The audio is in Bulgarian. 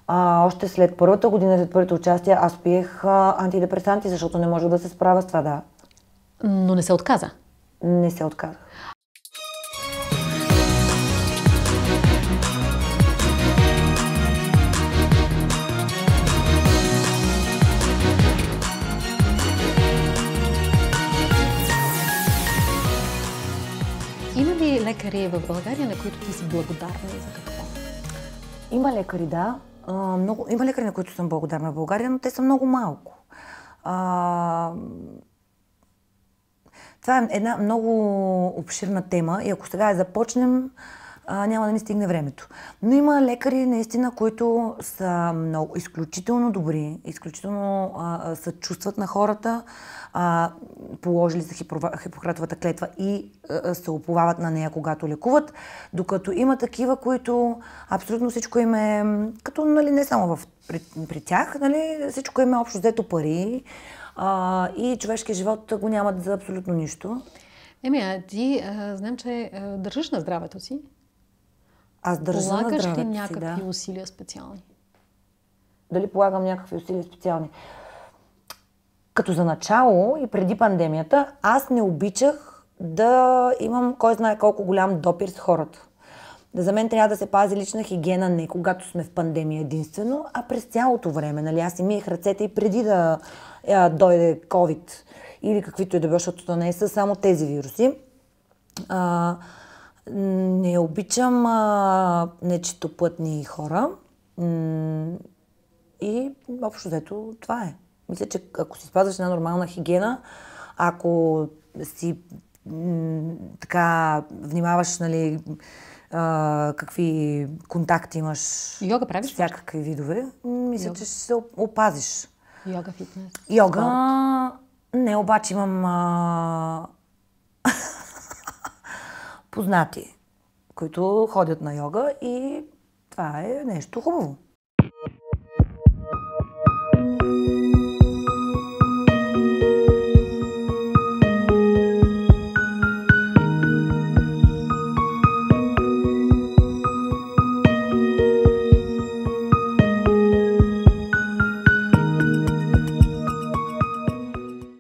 Още след първата година, след първите участия, аз пиех антидепресанти, защото не можех да се справя с това, да. Но не се отказа? Не се отказах. Има ли лекари в България, на които ти си благодарна и за какво? Има лекари, да. Има лекари, на които съм благодарна в България, но те са много малко. Това е една много обширна тема и ако сега я започнем, няма да ни стигне времето. Но има лекари, наистина, които са много изключително добри, изключително съчувстват на хората, положили са Хипократовата клетва и се уповават на нея, когато лекуват, докато има такива, които абсолютно всичко им е, като нали, не само при тях, нали, всичко им е общо взето пари и човешкия живот го нямат за абсолютно нищо. Ти знам, че държиш на здравето си. Аз държа на здравето си, Полагаш ли някакви усилия специални? Дали полагам някакви усилия специални? Като за начало и преди пандемията, аз не обичах да имам кой знае колко голям допир с хората. За мен трябва да се пази лична хигиена не когато сме в пандемия единствено, а през цялото време. Нали? Аз си миех ръцете и преди да дойде COVID или каквито и да било, защото то не са само тези вируси. Не обичам нечистоплътни хора и общо взето това е. Мисля, че ако си спазваш една нормална хигиена, ако си така внимаваш, нали, какви контакти имаш Йога правиш? Всякакви видове, мисля, че ще се опазиш. Йога, фитнес, Йога, спорт. Не, обаче имам познати, които ходят на йога и това е нещо хубаво.